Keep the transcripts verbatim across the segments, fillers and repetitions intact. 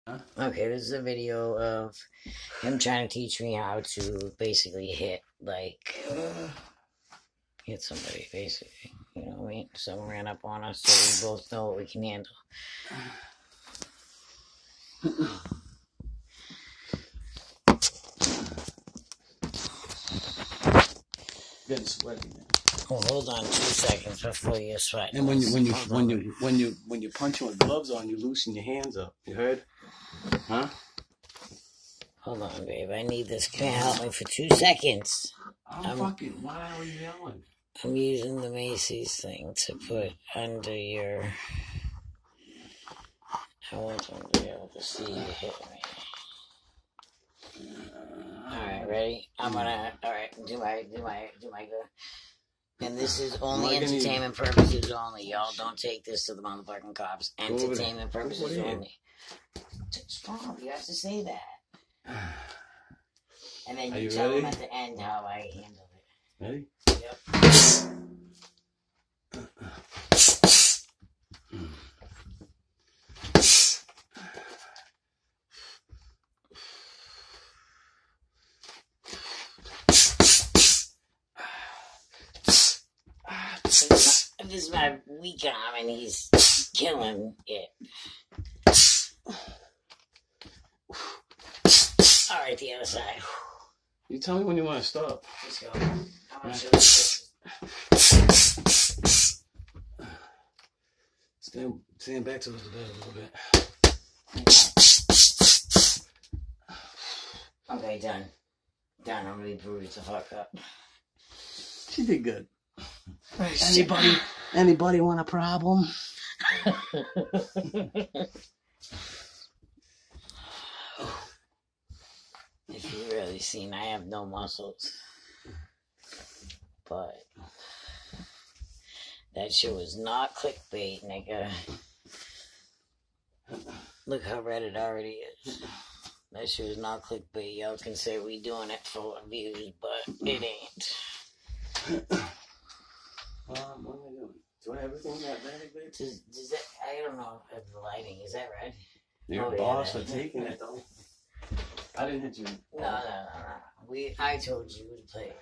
Huh? Okay, this is a video of him trying to teach me how to basically hit, like, hit somebody, basically. You know what I mean? Someone ran up on us, so we both know what we can handle. Getting sweaty now. Oh, hold on two seconds before you sweat. And when you when you when you when you when you punch with gloves on, you loosen your hands up. You heard? Huh? Hold on, babe. I need this. Can you help me for two seconds? I'm, I'm fucking. Why are you yelling? I'm using the Macy's thing to put under your. I want them to be able to see you hit me. Alright, ready? I'm gonna, alright, do my, do my, do my good. And this is only entertainment purposes only. Y'all don't take this to the motherfucking cops. Entertainment purposes only. Stop, you have to say that. And then you, you tell ready? them at the end how I handle it. Ready? Yep. This is my weak arm and he's killing it. Alright, the other side. You tell me when you want to stop. Let's go. I'm gonna show you this. Stand, stand back to the bed a little bit. Okay, done. Done. I'm really bruised the fuck up. She did good. Anybody, anybody want a problem? If you really seen, I have no muscles. But that shit was not clickbait, nigga. Look how red it already is. That shit was not clickbait. Y'all can say we doing it for views, but it ain't. Um, what am I doing? Do I have everything that bad, babe? Does, does that, I don't know if the lighting, is that red? You're oh, a boss yeah, for taking it, though. I didn't hit you. No, no, no, no. We, I told you to play.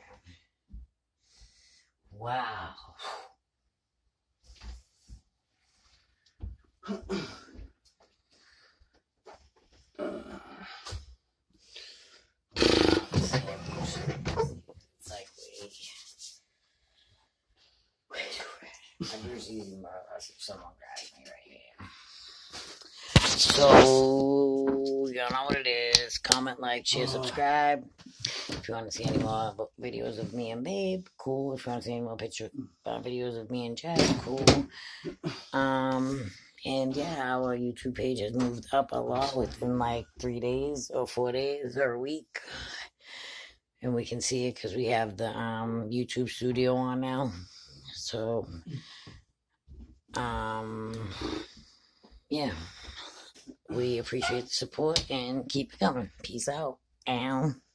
Wow. It's like, wait. Wait, wait. I'm just using my if someone grabs me right here. So, you know what it is. Comment, like, share, subscribe. If you want to see any more videos of me and Babe, cool. If you want to see any more picture uh, videos of me and Jack, cool. Um, and yeah, our YouTube page has moved up a lot within like three days or four days or a week. And we can see it because we have the um YouTube studio on now. So, um, yeah. We appreciate the support and keep it coming. Peace out. Ow.